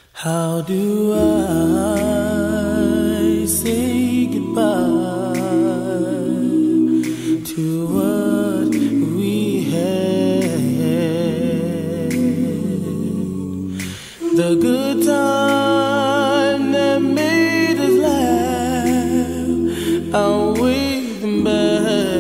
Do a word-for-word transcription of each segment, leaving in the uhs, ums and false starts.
How do I say goodbye to what we had? The good time that made us laugh, I'll wait them back.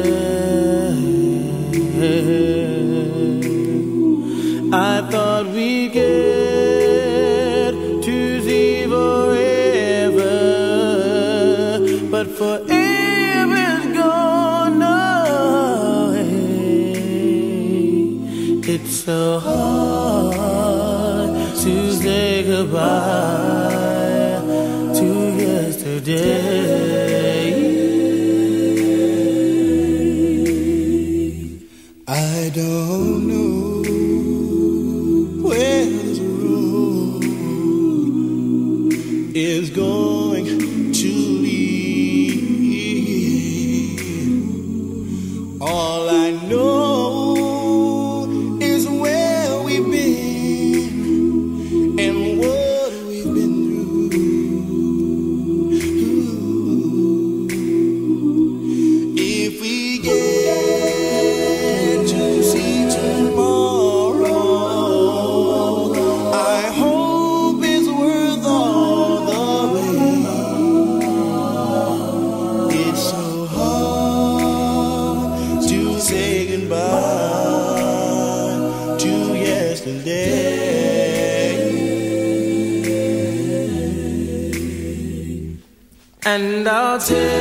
I thought we'd get to see forever, but forever's gone away. It's so hard to say goodbye to yesterday. I don't know where this road is going to lead. All I know is where we've been and what we've been through. If we get to see tomorrow, I hope it's worth all the wait. It's so hard to say goodbye to yesterday. And I'll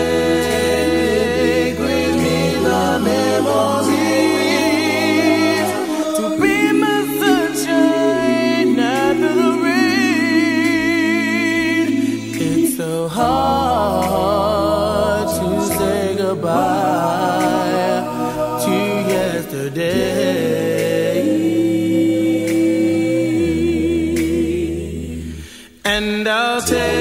take with me the memories to be my sunshine after the rain. It's so hard to say goodbye to yesterday. And I'll take